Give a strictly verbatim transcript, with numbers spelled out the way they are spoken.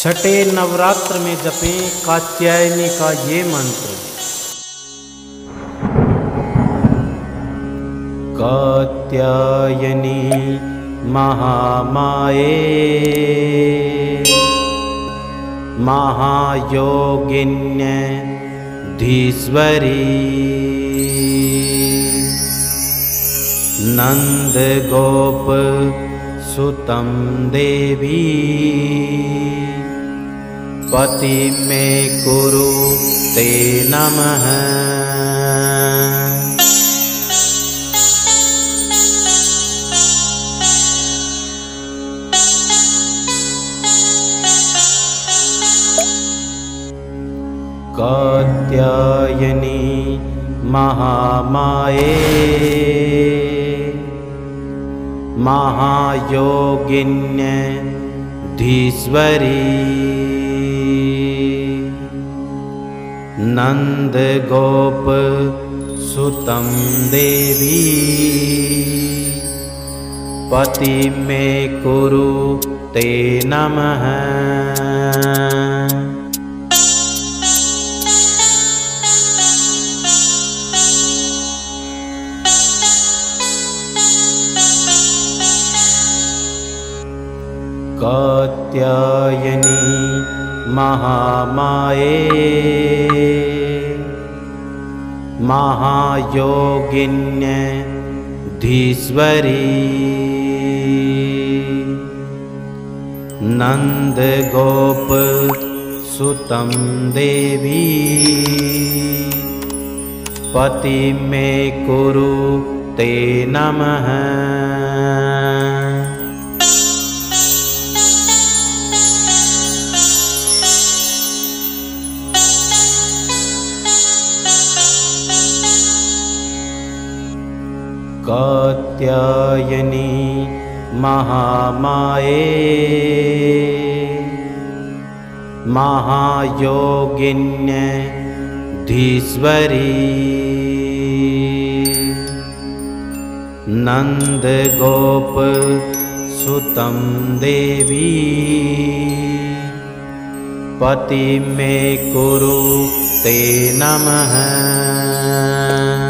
छठे नवरात्र में जपें कात्यायनी का ये मंत्र। कात्यायनी महामाये महायोगिन्य धीश्वरी नंद गोप सुतं देवी पति में कुरु ते नमः। कात्यायनी महामाये महायोगिन्य धीश्वरी नंद गोप सुतं देवी पति में कुरु ते नमः। कात्यायनी महामाये महायोगिन्य धीश्वरी नंद गोप सुतं देवी पति में कुरु ते नमः। कात्यायनी महामाये महायोगिन्य धीश्वरी नंद गोप सुतं देवी पति में कुरु ते नमः।